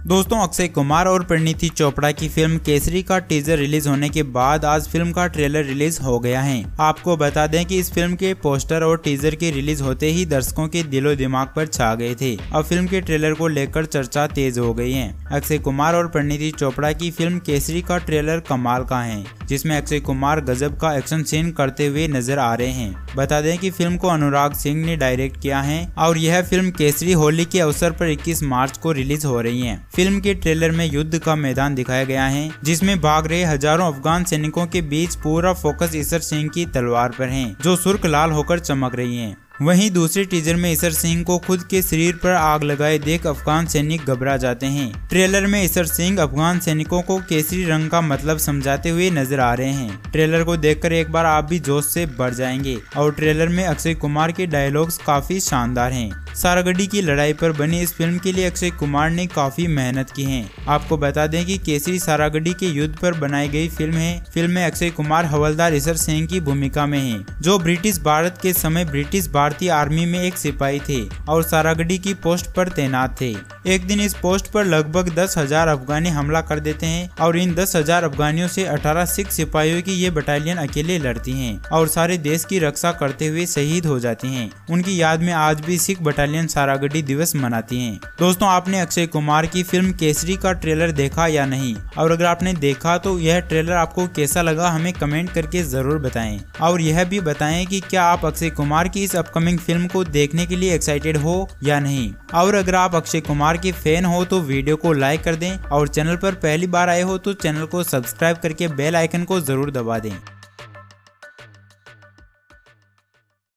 दोस्तों, अक्षय कुमार और परिणीति चोपड़ा की फिल्म केसरी का टीजर रिलीज होने के बाद आज फिल्म का ट्रेलर रिलीज हो गया है। आपको बता दें कि इस फिल्म के पोस्टर और टीजर के रिलीज होते ही दर्शकों के दिलो दिमाग पर छा गए थे। अब फिल्म के ट्रेलर को लेकर चर्चा तेज हो गई है। अक्षय कुमार और परिणीति चोपड़ा की फिल्म केसरी का ट्रेलर कमाल का है, जिसमें अक्षय कुमार गजब का एक्शन सीन करते हुए नजर आ रहे हैं। बता दें कि फिल्म को अनुराग सिंह ने डायरेक्ट किया है और यह फिल्म केसरी होली के अवसर पर 21 मार्च को रिलीज हो रही है। फिल्म के ट्रेलर में युद्ध का मैदान दिखाया गया है, जिसमें भाग रहे हजारों अफगान सैनिकों के बीच पूरा फोकस ईशर सिंह की तलवार पर है, जो सुर्ख लाल होकर चमक रही है। वहीं दूसरे टीजर में ईशर सिंह को खुद के शरीर पर आग लगाए देख अफगान सैनिक घबरा जाते हैं। ट्रेलर में ईशर सिंह अफगान सैनिकों को केसरी रंग का मतलब समझाते हुए नजर आ रहे हैं। ट्रेलर को देखकर एक बार आप भी जोश से भर जाएंगे। और ट्रेलर में अक्षय कुमार के डायलॉग्स काफी शानदार हैं। सारागढ़ी की लड़ाई पर बनी इस फिल्म के लिए अक्षय कुमार ने काफी मेहनत की है। आपको बता दें कि केसरी सारागढ़ी के युद्ध पर बनाई गई फिल्म है। फिल्म में अक्षय कुमार हवलदार ईशर सिंह की भूमिका में है, जो ब्रिटिश भारत के समय ब्रिटिश भारतीय आर्मी में एक सिपाही थे और सारागढ़ी की पोस्ट पर तैनात थे। एक दिन इस पोस्ट पर लगभग 10,000 अफगानी हमला कर देते हैं और इन 10,000 अफगानियों से 18 सिख सिपाहियों की ये बटालियन अकेले लड़ती हैं और सारे देश की रक्षा करते हुए शहीद हो जाती हैं। उनकी याद में आज भी सिख बटालियन सारागढ़ी दिवस मनाती हैं। दोस्तों, आपने अक्षय कुमार की फिल्म केसरी का ट्रेलर देखा या नहीं? और अगर आपने देखा तो यह ट्रेलर आपको कैसा लगा, हमें कमेंट करके जरूर बताएं। और यह भी बताएं कि क्या आप अक्षय कुमार की इस अपकमिंग फिल्म को देखने के लिए एक्साइटेड हो या नहीं। और अगर आप अक्षय कुमार के फैन हो तो वीडियो को लाइक कर दें और चैनल पर पहली बार आए हो तो चैनल को सब्सक्राइब करके बेल आइकन को जरूर दबा दें।